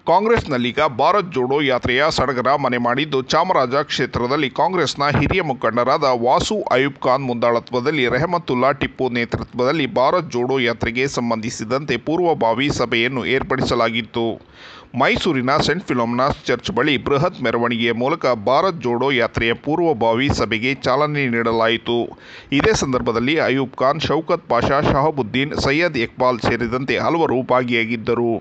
ಕಾಂಗ್ರೆಸ್ನಲ್ಲೀಗ ಭಾರತ್ ಜೋಡೋ ಯಾತ್ರೆಯ ಸಡಗರ ಮನೆ ಮಾಡಿದ್ದು, ಚಾಮರಾಜ ಕ್ಷೇತ್ರದಲ್ಲಿ ಕಾಂಗ್ರೆಸ್ನ ಹಿರಿಯ ಮುಖಂಡರಾದ ವಾಸು ಅಯೂಬ್ ಖಾನ್ ಮುಂದಾಳತ್ವದಲ್ಲಿ ರೆಹಮತುಲ್ಲಾ ಟಿಪ್ಪು ನೇತೃತ್ವದಲ್ಲಿ ಭಾರತ್ ಜೋಡೋ ಯಾತ್ರೆಗೆ ಸಂಬಂಧಿಸಿದಂತೆ ಪೂರ್ವಭಾವಿ ಸಭೆಯನ್ನು ಏರ್ಪಡಿಸಲಾಗಿತ್ತು. ಮೈಸೂರಿನ ಸೆಂಟ್ ಫಿಲೋಮಿನಾಸ್ ಚರ್ಚ್ ಬಳಿ ಬೃಹತ್ ಮೆರವಣಿಗೆಯ ಮೂಲಕ ಭಾರತ್ ಜೋಡೋ ಯಾತ್ರೆಯ ಪೂರ್ವಭಾವಿ ಸಭೆಗೆ ಚಾಲನೆ ನೀಡಲಾಯಿತು. ಇದೇ ಸಂದರ್ಭದಲ್ಲಿ ಅಯೂಬ್ ಖಾನ್, ಶೌಕತ್ ಪಾಷಾ, ಶಹಾಬುದ್ದೀನ್, ಸೈಯದ್ ಇಕ್ಬಾಲ್ ಸೇರಿದಂತೆ ಹಲವರು ಭಾಗಿಯಾಗಿದ್ದರು.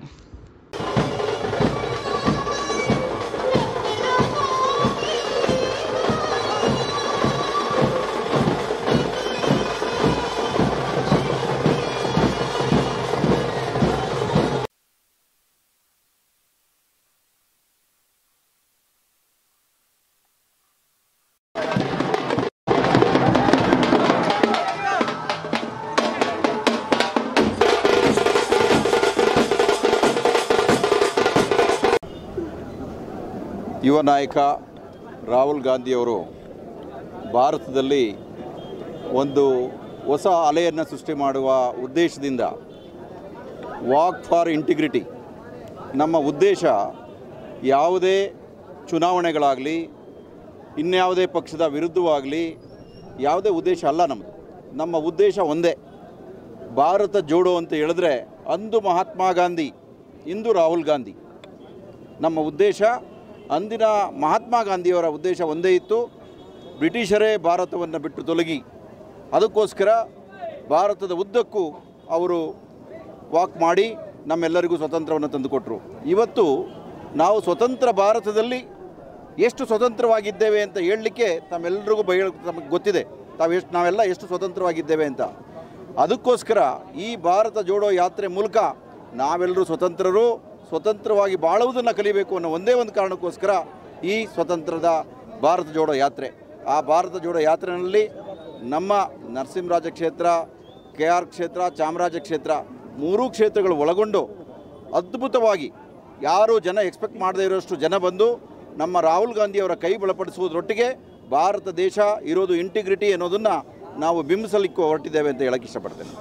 ಯುವ ನಾಯಕ ರಾಹುಲ್ ಗಾಂಧಿಯವರು ಭಾರತದಲ್ಲಿ ಒಂದು ಹೊಸ ಅಲೆಯನ್ನು ಸೃಷ್ಟಿ ಮಾಡುವ ಉದ್ದೇಶದಿಂದ ವಾಕ್ ಫಾರ್ ಇಂಟಿಗ್ರಿಟಿ, ನಮ್ಮ ಉದ್ದೇಶ ಯಾವುದೇ ಚುನಾವಣೆಗಳಾಗಲಿ ಇನ್ಯಾವುದೇ ಪಕ್ಷದ ವಿರುದ್ಧವಾಗಲಿ ಯಾವುದೇ ಉದ್ದೇಶ ಅಲ್ಲ. ನಮ್ಮ ಉದ್ದೇಶ ಒಂದೇ, ಭಾರತ ಜೋಡೋ ಅಂತ ಹೇಳಿದ್ರೆ ಅಂದು ಮಹಾತ್ಮ ಗಾಂಧಿ, ಇಂದು ರಾಹುಲ್ ಗಾಂಧಿ. ನಮ್ಮ ಉದ್ದೇಶ ಅಂದಿನ ಮಹಾತ್ಮ ಗಾಂಧಿಯವರ ಉದ್ದೇಶ ಒಂದೇ ಇತ್ತು, ಬ್ರಿಟಿಷರೇ ಭಾರತವನ್ನು ಬಿಟ್ಟು ತೊಲಗಿ. ಅದಕ್ಕೋಸ್ಕರ ಭಾರತದ ಉದ್ದಕ್ಕೂ ಅವರು ವಾಕ್ ಮಾಡಿ ನಮ್ಮೆಲ್ಲರಿಗೂ ಸ್ವತಂತ್ರವನ್ನು ತಂದುಕೊಟ್ರು. ಇವತ್ತು ನಾವು ಸ್ವತಂತ್ರ ಭಾರತದಲ್ಲಿ ಎಷ್ಟು ಸ್ವತಂತ್ರವಾಗಿದ್ದೇವೆ ಅಂತ ಹೇಳಲಿಕ್ಕೆ ತಮ್ಮೆಲ್ಲರಿಗೂ ತಮಗೆ ಗೊತ್ತಿದೆ, ನಾವೆಲ್ಲ ಎಷ್ಟು ಸ್ವತಂತ್ರವಾಗಿದ್ದೇವೆ ಅಂತ. ಅದಕ್ಕೋಸ್ಕರ ಈ ಭಾರತ ಜೋಡೋ ಯಾತ್ರೆ ಮೂಲಕ ನಾವೆಲ್ಲರೂ ಸ್ವತಂತ್ರವಾಗಿ ಬಾಳುವುದನ್ನು ಕಲಿಬೇಕು ಅನ್ನೋ ಒಂದೇ ಒಂದು ಕಾರಣಕ್ಕೋಸ್ಕರ ಈ ಸ್ವತಂತ್ರದ ಭಾರತ ಜೋಡೋ ಯಾತ್ರೆ. ಆ ಭಾರತ ಜೋಡೋ ಯಾತ್ರೆಯಲ್ಲಿ ನಮ್ಮ ನರಸಿಂಹರಾಜ ಕ್ಷೇತ್ರ, KR ಕ್ಷೇತ್ರ, ಚಾಮರಾಜ ಕ್ಷೇತ್ರ, ಮೂರೂ ಕ್ಷೇತ್ರಗಳು ಒಳಗೊಂಡು ಅದ್ಭುತವಾಗಿ ಯಾರೂ ಜನ ಎಕ್ಸ್ಪೆಕ್ಟ್ ಮಾಡದೇ ಇರೋಷ್ಟು ಜನ ಬಂದು ನಮ್ಮ ರಾಹುಲ್ ಗಾಂಧಿಯವರ ಕೈ ಬಲಪಡಿಸುವುದರೊಟ್ಟಿಗೆ ಭಾರತ ದೇಶ ಇರೋದು ಇಂಟಿಗ್ರಿಟಿ ಅನ್ನೋದನ್ನು ನಾವು ಬಿಂಬಿಸಲಿಕ್ಕೆ ಹೊರಟಿದ್ದೇವೆ ಅಂತ ಹೇಳಕ್ಕೆ ಇಷ್ಟಪಡ್ತೇನೆ.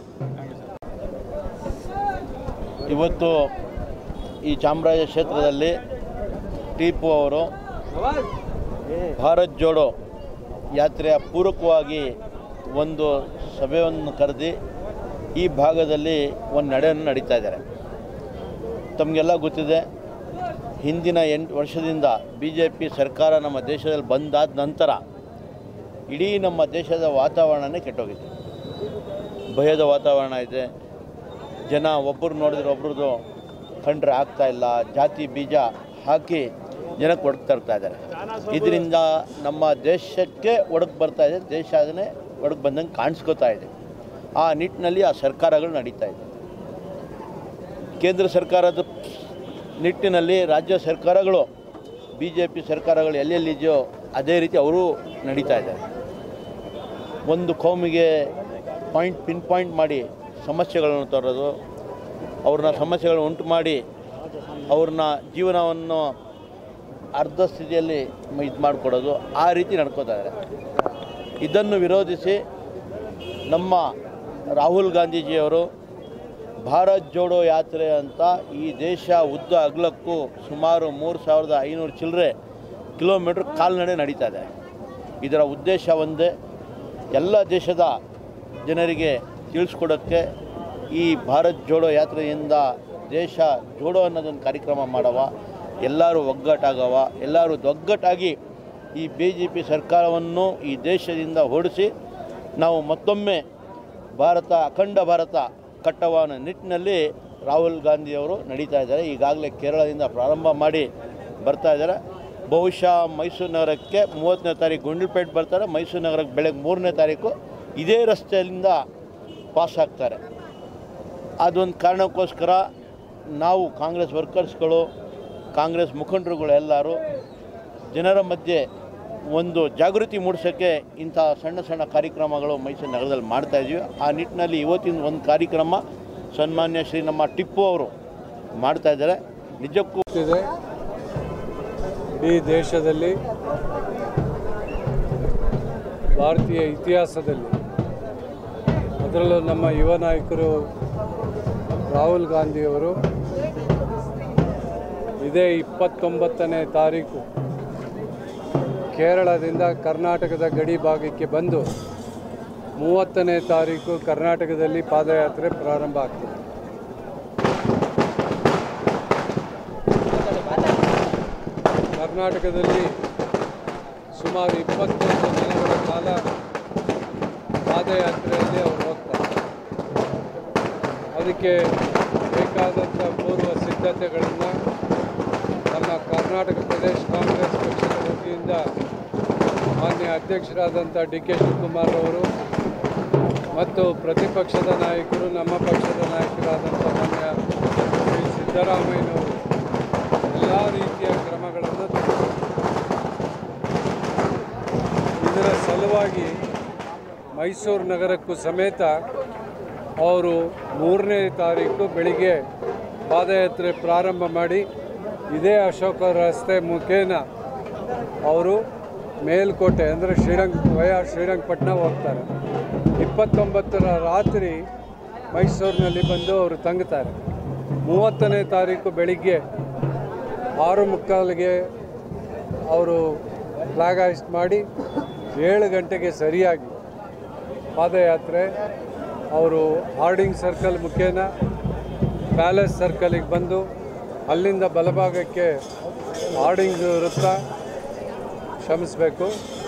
ಇವತ್ತು ಈ ಚಾಮರಾಜ ಕ್ಷೇತ್ರದಲ್ಲಿ ಟಿಪ್ಪು ಅವರು ಭಾರತ್ ಜೋಡೋ ಯಾತ್ರೆಯ ಪೂರಕವಾಗಿ ಒಂದು ಸಭೆಯನ್ನು ಕರೆದು ಈ ಭಾಗದಲ್ಲಿ ಒಂದು ನಡೆಯನ್ನು ನಡೀತಾ ಇದ್ದಾರೆ. ತಮಗೆಲ್ಲ ಗೊತ್ತಿದೆ, ಹಿಂದಿನ 8 ವರ್ಷದಿಂದ BJP ಸರ್ಕಾರ ನಮ್ಮ ದೇಶದಲ್ಲಿ ಬಂದಾದ ನಂತರ ಇಡೀ ನಮ್ಮ ದೇಶದ ವಾತಾವರಣನೇ ಕೆಟ್ಟೋಗಿದೆ. ಭಯದ ವಾತಾವರಣ ಇದೆ. ಜನ ಒಬ್ಬರು ನೋಡಿದ್ರೆ ಒಬ್ರದ್ದು ಕಂಡ್ರೆ ಆಗ್ತಾಯಿಲ್ಲ, ಜಾತಿ ಬೀಜ ಹಾಕಿ ಜನಕ್ಕೆ ಒಡಕು ತರ್ತಾ ಇದ್ದಾರೆ. ಇದರಿಂದ ನಮ್ಮ ದೇಶಕ್ಕೆ ಒಡಕು ಬರ್ತಾ ಇದೆ, ದೇಶ ಅದನ್ನೇ ಒಡಕು ಬಂದಂಗೆ ಕಾಣಿಸ್ಕೋತಾ ಇದೆ. ಆ ನಿಟ್ಟಿನಲ್ಲಿ ಆ ಸರ್ಕಾರಗಳು ನಡೀತಾ ಇದೆ. ಕೇಂದ್ರ ಸರ್ಕಾರದ ನಿಟ್ಟಿನಲ್ಲಿ ರಾಜ್ಯ ಸರ್ಕಾರಗಳು, BJP ಸರ್ಕಾರಗಳು ಎಲ್ಲೆಲ್ಲಿದೆಯೋ ಅದೇ ರೀತಿ ಅವರು ನಡೀತಾ ಇದ್ದಾರೆ. ಒಂದು ಕೌಮಿಗೆ ಪಿನ್ ಪಾಯಿಂಟ್ ಮಾಡಿ ಸಮಸ್ಯೆಗಳನ್ನು ತರೋದು, ಅವ್ರನ್ನ ಸಮಸ್ಯೆಗಳನ್ನು ಉಂಟು ಮಾಡಿ ಅವ್ರನ್ನ ಜೀವನವನ್ನು ಅರ್ಧ ಸ್ಥಿತಿಯಲ್ಲಿ ಇದು ಮಾಡಿಕೊಡೋದು, ಆ ರೀತಿ ನಡ್ಕೋತಾ ಇದ್ದಾರೆ. ಇದನ್ನು ವಿರೋಧಿಸಿ ನಮ್ಮ ರಾಹುಲ್ ಗಾಂಧೀಜಿಯವರು ಭಾರತ್ ಜೋಡೋ ಯಾತ್ರೆ ಅಂತ ಈ ದೇಶ ಉದ್ದ ಅಗಲಕ್ಕೂ ಸುಮಾರು 3500 ಚಿಲ್ಲರೆ ಕಿಲೋಮೀಟ್ರ್ ಕಾಲ್ನಡೆ ನಡೀತಾ ಇದೆ. ಇದರ ಉದ್ದೇಶ ಒಂದೇ, ಎಲ್ಲ ದೇಶದ ಜನರಿಗೆ ತಿಳಿಸ್ಕೊಡೋಕ್ಕೆ ಈ ಭಾರತ್ ಜೋಡೋ ಯಾತ್ರೆಯಿಂದ ದೇಶ ಜೋಡೋ ಅನ್ನೋದೊಂದು ಕಾರ್ಯಕ್ರಮ ಮಾಡವ, ಎಲ್ಲರೂ ಒಗ್ಗಟ್ಟಾಗವ, ಎಲ್ಲರೂ ಒಗ್ಗಟ್ಟಾಗಿ ಈ BJP ಸರ್ಕಾರವನ್ನು ಈ ದೇಶದಿಂದ ಓಡಿಸಿ ನಾವು ಮತ್ತೊಮ್ಮೆ ಅಖಂಡ ಭಾರತ ಕಟ್ಟುವ ನಿಟ್ಟಿನಲ್ಲಿ ರಾಹುಲ್ ಗಾಂಧಿಯವರು ನಡೀತಾ ಇದ್ದಾರೆ. ಈಗಾಗಲೇ ಕೇರಳದಿಂದ ಪ್ರಾರಂಭ ಮಾಡಿ ಬರ್ತಾ ಇದ್ದಾರೆ. ಬಹುಶಃ ಮೈಸೂರು ನಗರಕ್ಕೆ 30ನೇ ತಾರೀಕು ಗುಂಡ್ಲುಪೇಟೆ ಬರ್ತಾರೆ, ಮೈಸೂರು ನಗರಕ್ಕೆ ಬೆಳಗ್ಗೆ 3ನೇ ತಾರೀಕು ಇದೇ ರಸ್ತೆಯಿಂದ ಪಾಸ್ ಆಗ್ತಾರೆ. ಅದೊಂದು ಕಾರಣಕ್ಕೋಸ್ಕರ ನಾವು ಕಾಂಗ್ರೆಸ್ ವರ್ಕರ್ಸ್ಗಳು, ಕಾಂಗ್ರೆಸ್ ಮುಖಂಡರುಗಳು ಎಲ್ಲರೂ ಜನರ ಮಧ್ಯೆ ಒಂದು ಜಾಗೃತಿ ಮೂಡಿಸೋಕ್ಕೆ ಇಂಥ ಸಣ್ಣ ಸಣ್ಣ ಕಾರ್ಯಕ್ರಮಗಳು ಮೈಸೂರು ನಗರದಲ್ಲಿ ಮಾಡ್ತಾಯಿದ್ದೀವಿ. ಆ ನಿಟ್ಟಿನಲ್ಲಿ ಇವತ್ತಿನ ಒಂದು ಕಾರ್ಯಕ್ರಮ ಸನ್ಮಾನ್ಯ ಶ್ರೀ ನಮ್ಮ ಟಿಪ್ಪು ಅವರು ಮಾಡ್ತಾಯಿದ್ದಾರೆ. ನಿಜಕ್ಕೂ ಈ ದೇಶದಲ್ಲಿ ಭಾರತೀಯ ಇತಿಹಾಸದಲ್ಲಿ ಅದರಲ್ಲೂ ನಮ್ಮ ಯುವ ನಾಯಕರು ರಾಹುಲ್ ಗಾಂಧಿಯವರು ಈ ಇದೇ 29ನೇ ತಾರೀಕು ಕೇರಳದಿಂದ ಕರ್ನಾಟಕದ ಗಡಿ ಭಾಗಕ್ಕೆ ಬಂದು 30ನೇ ತಾರೀಕು ಕರ್ನಾಟಕದಲ್ಲಿ ಪಾದಯಾತ್ರೆ ಪ್ರಾರಂಭ ಆಗ್ತದೆ. ಕರ್ನಾಟಕದಲ್ಲಿ ಸುಮಾರು 21 ದಿನಗಳ ಕಾಲ ಪಾದಯಾತ್ರೆಯಲ್ಲಿ ಅವರು ಹೋಗ್ತಾರೆ. ಅದಕ್ಕೆ ಬೇಕಾದಂಥ ಪೂರ್ವ ಸಿದ್ಧತೆಗಳನ್ನು ನಮ್ಮ ಕರ್ನಾಟಕ ಪ್ರದೇಶ ಕಾಂಗ್ರೆಸ್ ಪಕ್ಷದ ವತಿಯಿಂದ ಮಾನ್ಯ ಅಧ್ಯಕ್ಷರಾದಂಥ ಡಿ ಕೆ ಶಿವಕುಮಾರ್ ಅವರು ಮತ್ತು ಪ್ರತಿಪಕ್ಷದ ನಾಯಕರು, ನಮ್ಮ ಪಕ್ಷದ ನಾಯಕರಾದಂಥ ಮಾನ್ಯ ಶ್ರೀ ಸಿದ್ದರಾಮಯ್ಯನವರು ಎಲ್ಲ ರೀತಿಯ ಕ್ರಮಗಳನ್ನು ಇದರ ಸಲುವಾಗಿ ಮೈಸೂರು ನಗರಕ್ಕೂ ಸಮೇತ ಅವರು 3ನೇ ತಾರೀಕು ಬೆಳಿಗ್ಗೆ ಪಾದಯಾತ್ರೆ ಪ್ರಾರಂಭ ಮಾಡಿ ಇದೇ ಅಶೋಕ ರಸ್ತೆ ಮುಖೇನ ಅವರು ಮೇಲ್ಕೋಟೆ ಅಂದರೆ ಶ್ರೀರಂಗಪಟ್ಟಣ ಹೋಗ್ತಾರೆ. 29ರ ರಾತ್ರಿ ಮೈಸೂರಿನಲ್ಲಿ ಬಂದು ಅವರು ತಂಗುತ್ತಾರೆ. 30ನೇ ತಾರೀಕು ಬೆಳಿಗ್ಗೆ 6:45ಗೆ ಅವರು ಫ್ಲಾಗ್ ಹಾಯಿಸ್ಟ್ ಮಾಡಿ 7 ಗಂಟೆಗೆ ಸರಿಯಾಗಿ ಪಾದಯಾತ್ರೆ ಅವರು ಹಾರ್ಡಿಂಗ್ ಸರ್ಕಲ್ ಮುಖೇನ ಪ್ಯಾಲೇಸ್ ಸರ್ಕಲಿಗೆ ಬಂದು ಅಲ್ಲಿಂದ ಬಲಭಾಗಕ್ಕೆ ಹಾರ್ಡಿಂಗ್ ವೃತ್ತ ಕ್ಷಮಿಸಬೇಕು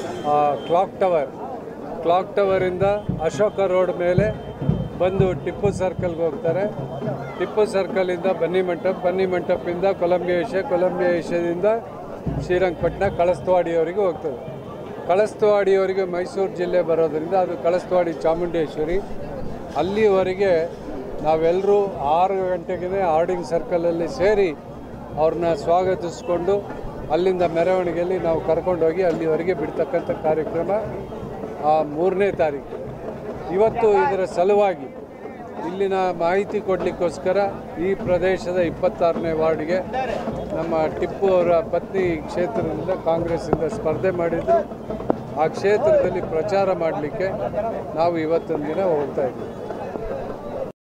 ಕ್ಲಾಕ್ ಟವರಿಂದ ಅಶೋಕ ರೋಡ್ ಮೇಲೆ ಬಂದು ಟಿಪ್ಪು ಸರ್ಕಲ್ಗೆ ಹೋಗ್ತಾರೆ. ಟಿಪ್ಪು ಸರ್ಕಲಿಂದ ಬನ್ನಿ ಮಂಟಪದಿಂದ ಕೊಲಂಬಿಯಾ ಏಷ್ಯಾದಿಂದ ಶ್ರೀರಂಗಪಟ್ಟಣ ಕಳಸ್ತವಾಡಿಯವರೆಗೆ ಹೋಗ್ತದೆ. ಕಳಸ್ತವಾಡಿಯವರೆಗೆ ಮೈಸೂರು ಜಿಲ್ಲೆ ಬರೋದರಿಂದ ಅದು ಕಳಸ್ತವಾಡಿ ಚಾಮುಂಡೇಶ್ವರಿ. ಅಲ್ಲಿವರೆಗೆ ನಾವೆಲ್ಲರೂ 6 ಗಂಟೆಗೆ ಹಾರ್ಡಿಂಗ್ ಸರ್ಕಲಲ್ಲಿ ಸೇರಿ ಅವ್ರನ್ನ ಸ್ವಾಗತಿಸ್ಕೊಂಡು ಅಲ್ಲಿಂದ ಮೆರವಣಿಗೆಯಲ್ಲಿ ನಾವು ಕರ್ಕೊಂಡೋಗಿ ಅಲ್ಲಿವರೆಗೆ ಬಿಡ್ತಕ್ಕಂಥ ಕಾರ್ಯಕ್ರಮ 3ನೇ ತಾರೀಕು. ಇವತ್ತು ಇದರ ಸಲುವಾಗಿ ಇಲ್ಲಿನ ಮಾಹಿತಿ ಕೊಡಲಿಕ್ಕೋಸ್ಕರ ಈ ಪ್ರದೇಶದ 26ನೇ ವಾರ್ಡ್ಗೆ ನಮ್ಮ ಟಿಪ್ಪು ಅವರ ಪತ್ನಿ ಕ್ಷೇತ್ರದಿಂದ ಕಾಂಗ್ರೆಸ್ಸಿಂದ ಸ್ಪರ್ಧೆ ಮಾಡಿದ್ರು. ಆ ಕ್ಷೇತ್ರದಲ್ಲಿ ಪ್ರಚಾರ ಮಾಡಲಿಕ್ಕೆ ನಾವು ಇವತ್ತೊಂದು ದಿನ ಹೋಗ್ತಾ ಇದ್ದೀವಿ.